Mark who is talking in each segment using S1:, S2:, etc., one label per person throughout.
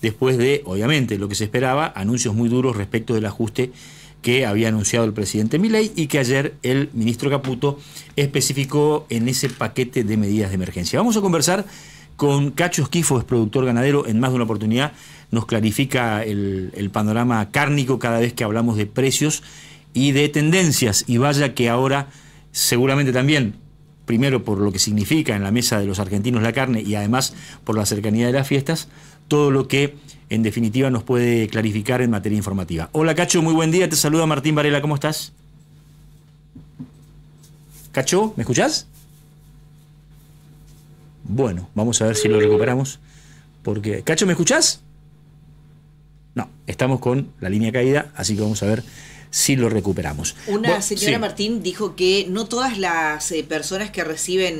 S1: después de, obviamente, lo que se esperaba, anuncios muy duros respecto del ajuste que había anunciado el presidente Milei y que ayer el ministro Caputo especificó en ese paquete de medidas de emergencia. Vamos a conversar con Cacho Esquifo, es productor ganadero, en más de una oportunidad nos clarifica el panorama cárnico cada vez que hablamos de precios y de tendencias, y vaya que ahora seguramente también, primero por lo que significa en la mesa de los argentinos la carne y además por la cercanía de las fiestas, todo lo que en definitiva nos puede clarificar en materia informativa. Hola Cacho, muy buen día, te saluda Martín Varela, ¿cómo estás? Cacho, ¿me escuchás? Bueno, vamos a ver si lo recuperamos, porque... ¿Cacho, me escuchás? No, estamos con la línea caída, así que vamos a ver si lo recuperamos.
S2: Una señora,
S1: sí,
S2: Martín, dijo que no todas las personas que reciben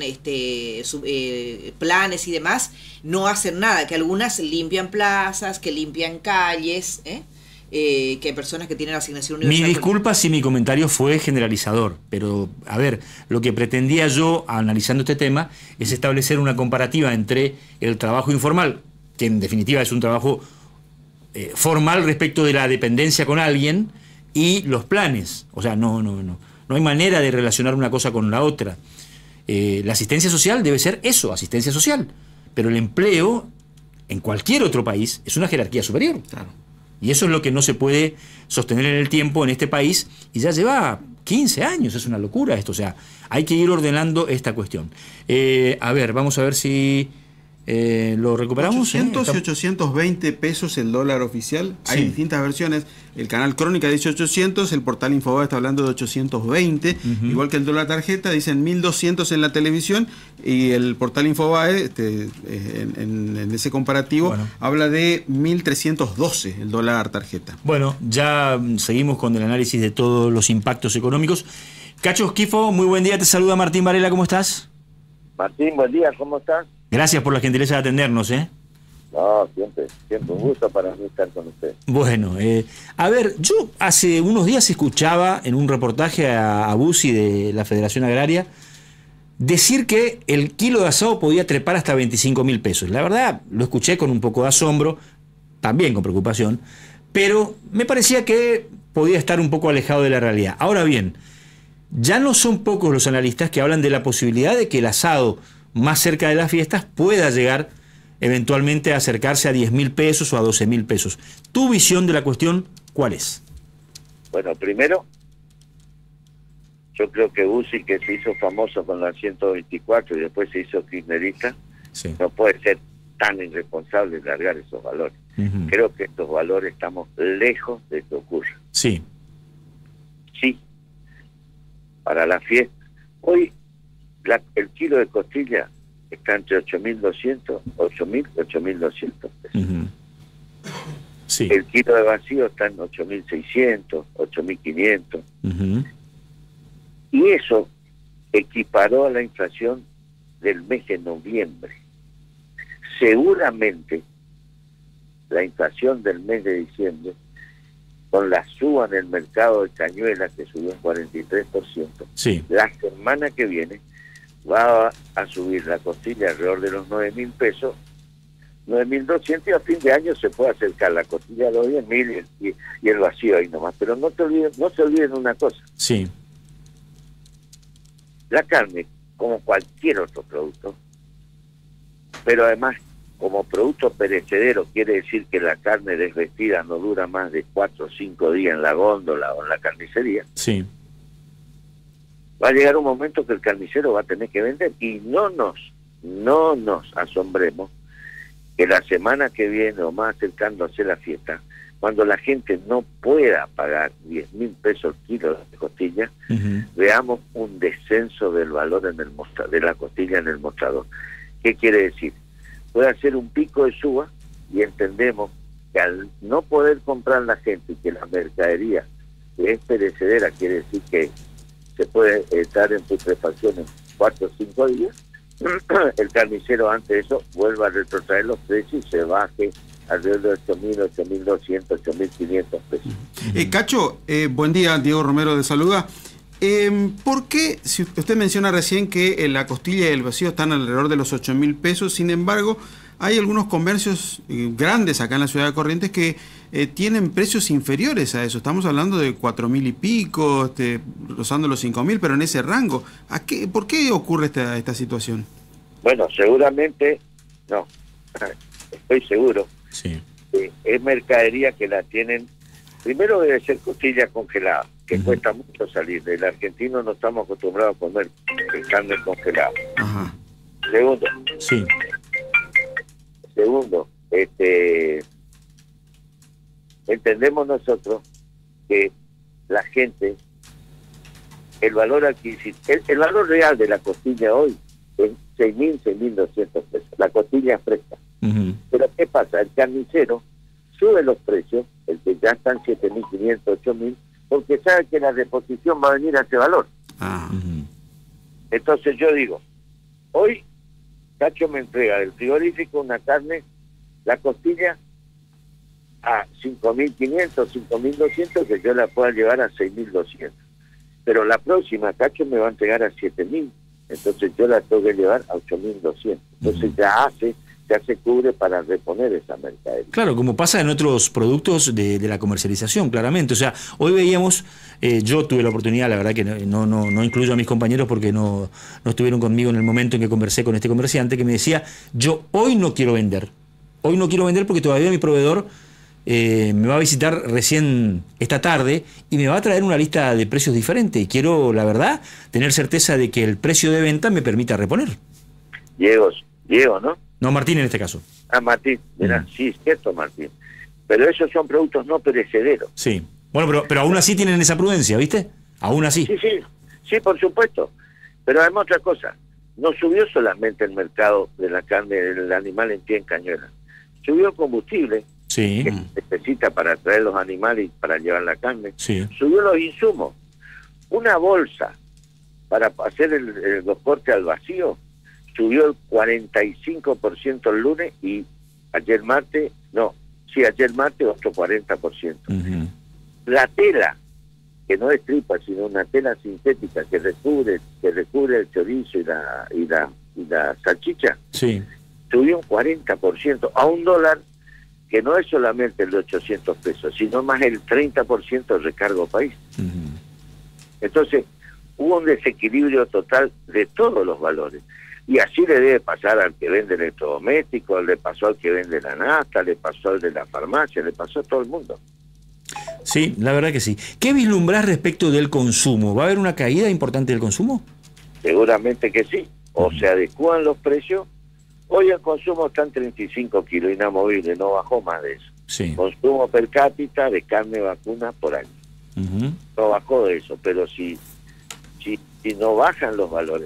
S2: planes y demás no hacen nada, que algunas limpian plazas, que limpian calles, que hay personas que tienen asignación universal.
S1: Mi disculpa si mi comentario fue generalizador, pero a ver, lo que pretendía yo, analizando este tema, es establecer una comparativa entre el trabajo informal, que en definitiva es un trabajo formal respecto de la dependencia con alguien, y los planes. O sea, no hay manera de relacionar una cosa con la otra. La asistencia social debe ser eso, asistencia social. Pero el empleo, en cualquier otro país, es una jerarquía superior. Claro. Y eso es lo que no se puede sostener en el tiempo en este país, y ya lleva 15 años, es una locura esto. O sea, hay que ir ordenando esta cuestión. A ver, vamos a ver si... lo recuperamos.
S3: 800 y 820 pesos el dólar oficial. Hay distintas versiones. El canal Crónica dice 800, el portal Infobae está hablando de 820, igual que el dólar tarjeta, dicen 1200 en la televisión, y el portal Infobae en ese comparativo habla de 1312 el dólar tarjeta.
S1: Bueno, ya seguimos con el análisis de todos los impactos económicos. Cacho Esquifo, muy buen día, te saluda Martín Varela, ¿cómo estás?
S4: Martín, buen día, ¿cómo estás?
S1: Gracias por la gentileza de atendernos,
S4: No, siempre un gusto para mí estar con usted.
S1: Bueno, a ver, yo hace unos días escuchaba en un reportaje a Bussi de la Federación Agraria decir que el kilo de asado podía trepar hasta 25.000 pesos. La verdad, lo escuché con un poco de asombro, también con preocupación, pero me parecía que podía estar un poco alejado de la realidad. Ahora bien, ya no son pocos los analistas que hablan de la posibilidad de que el asado más cerca de las fiestas pueda llegar eventualmente a acercarse a 10.000 pesos o a 12.000 pesos. ¿Tu visión de la cuestión cuál es?
S4: Bueno, primero, yo creo que Bussi, que se hizo famoso con la 124 y después se hizo kirchnerista, no puede ser tan irresponsable de largar esos valores. Creo que estos valores estamos lejos de que ocurra.
S1: Sí.
S4: Sí, para la fiesta. Hoy el kilo de costilla está entre 8.200, 8.000 y 8.200 pesos.
S1: Sí.
S4: El kilo de vacío está en 8.600, 8.500. Y eso equiparó a la inflación del mes de noviembre. Seguramente la inflación del mes de diciembre, con la suba en el mercado de cañuelas que subió un 43%, la semana que viene va a subir la costilla alrededor de los 9.000 pesos, 9.200, y a fin de año se puede acercar la costilla a los 10.000 y el vacío ahí nomás. Pero no se olviden una cosa.
S1: Sí.
S4: La carne, como cualquier otro producto, pero además como producto perecedero, quiere decir que la carne desvestida no dura más de 4 o 5 días en la góndola o en la carnicería.
S1: Sí.
S4: Va a llegar un momento que el carnicero va a tener que vender, y no nos asombremos que la semana que viene o más acercándose la fiesta, cuando la gente no pueda pagar 10.000 pesos el kilo de costilla, veamos un descenso del valor de la costilla en el mostrador. ¿Qué quiere decir? Puede hacer un pico de suba, y entendemos que al no poder comprar la gente y que la mercadería que es perecedera, quiere decir que se puede estar en putrefacción en 4 o 5 días, el carnicero antes de eso vuelva a retrotraer los precios y se baje alrededor de 8.000, 8.200, 8.500 pesos.
S3: Cacho, buen día, Diego Romero de Saluda. ¿Por qué, si usted menciona recién que la costilla y el vacío están alrededor de los 8.000 pesos, sin embargo, hay algunos comercios grandes acá en la ciudad de Corrientes que tienen precios inferiores a eso. Estamos hablando de 4.000 y pico, rozando los 5.000, pero en ese rango. ¿Por qué ocurre esta situación?
S4: Bueno, seguramente, no, estoy seguro.
S1: Sí.
S4: Es mercadería que la tienen. Primero debe ser costilla congelada, que cuesta mucho salir. Del argentino no estamos acostumbrados a comer carne congelada.
S3: Ajá.
S4: Segundo.
S1: Sí.
S4: Segundo, entendemos nosotros que la gente, el valor adquisitivo, el valor real de la costilla hoy es 6.000, 6.200 pesos. La costilla fresca. Pero ¿qué pasa? El carnicero sube los precios, el que ya están 7.500, 8.000, porque sabe que la reposición va a venir a ese valor. Entonces yo digo, hoy Cacho me entrega del frigorífico una carne, la costilla, a 5.500, 5.200, que yo la pueda llevar a 6.200. Pero la próxima Cacho me va a entregar a 7.000, entonces yo la tengo que llevar a 8.200. Entonces ya se cubre para reponer esa mercadería.
S1: Claro, como pasa en otros productos de la comercialización, claramente. O sea, hoy veíamos, yo tuve la oportunidad, la verdad que no incluyo a mis compañeros porque no estuvieron conmigo en el momento en que conversé con este comerciante, que me decía, yo hoy no quiero vender. Hoy no quiero vender porque todavía mi proveedor me va a visitar recién esta tarde y me va a traer una lista de precios diferentes. Y quiero, la verdad, tener certeza de que el precio de venta me permita reponer.
S4: Diego, ¿no?
S1: No, Martín en este caso.
S4: Ah, Martín, mirá, sí, es cierto, Martín. Pero esos son productos no perecederos.
S1: Sí. Bueno, pero aún así tienen esa prudencia, ¿viste? Aún así.
S4: Sí, por supuesto. Pero además otra cosa, no subió solamente el mercado de la carne del animal en pie en cañuela. Subió el combustible
S1: Sí.
S4: que se necesita para traer los animales y para llevar la carne.
S1: Sí.
S4: Subió los insumos. Una bolsa para hacer los cortes al vacío subió el 45% el lunes y ayer martes otro 40%. La tela, que no es tripa, sino una tela sintética que recubre el chorizo y la salchicha,
S1: Sí.
S4: subió un 40% a $1, que no es solamente el de 800 pesos, sino más el 30% del recargo país. Entonces, hubo un desequilibrio total de todos los valores. Y así le debe pasar al que vende electrodomésticos, le pasó al que vende la nafta, le pasó al de la farmacia, le pasó a todo el mundo.
S1: Sí, la verdad que sí. ¿Qué vislumbrás respecto del consumo? ¿Va a haber una caída importante del consumo?
S4: Seguramente que sí. O se adecúan los precios. Hoy el consumo está en 35 kilos, inamovible, no bajó más de eso.
S1: Sí.
S4: Consumo per cápita de carne vacuna por año. No bajó de eso, pero si no bajan los valores,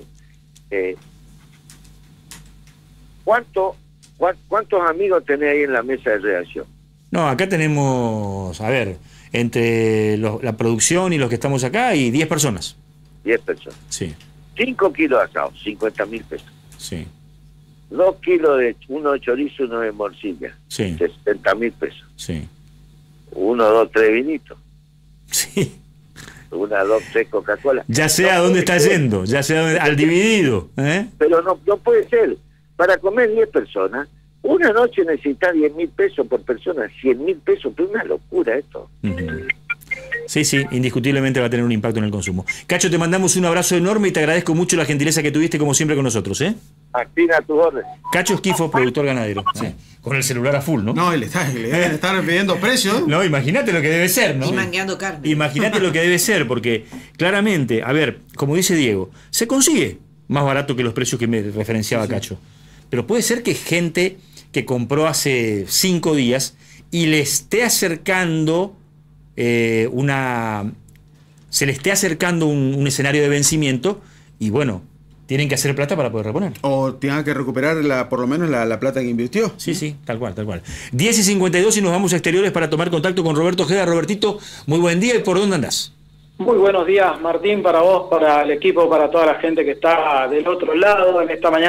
S4: ¿cuántos amigos tenés ahí en la mesa de redacción?
S1: No, acá tenemos, a ver, entre la producción y los que estamos acá, y 10 personas.
S4: 10 personas.
S1: Sí.
S4: 5 kilos de asado, 50.000 pesos.
S1: Sí.
S4: 2 kilos uno de chorizo, uno de morcilla,
S1: Sí.
S4: 60.000 pesos.
S1: Sí.
S4: 1, 2, 3 vinitos.
S1: Sí.
S4: 1, 2, 3 Coca-Cola.
S1: Ya sé a dónde está yendo, ya sé al dividido.
S4: Pero no puede ser. Para comer 10 personas, una noche necesita 10.000 pesos por persona, 100.000 pesos, pero es una locura esto.
S1: Sí, indiscutiblemente va a tener un impacto en el consumo. Cacho, te mandamos un abrazo enorme y te agradezco mucho la gentileza que tuviste como siempre con nosotros,
S4: Martín, a tu orden.
S1: Cacho Esquifo, productor ganadero. Sí. Con el celular a full, ¿no?
S3: No, le deben estar pidiendo precios.
S1: No, imagínate lo que debe ser, ¿no?
S2: Y mangueando carne.
S1: Imagínate lo que debe ser, porque claramente, a ver, como dice Diego, se consigue más barato que los precios que me referenciaba Cacho. Pero puede ser que gente que compró hace 5 días y le esté acercando se le esté acercando un escenario de vencimiento y bueno, tienen que hacer plata para poder reponer.
S3: O tenga que recuperar por lo menos la plata que invirtió.
S1: Sí, tal cual. 10:52 y nos vamos a exteriores para tomar contacto con Roberto Ojeda. Robertito, muy buen día, ¿y por dónde andás?
S5: Muy buenos días, Martín, para vos, para el equipo, para toda la gente que está del otro lado en esta mañana.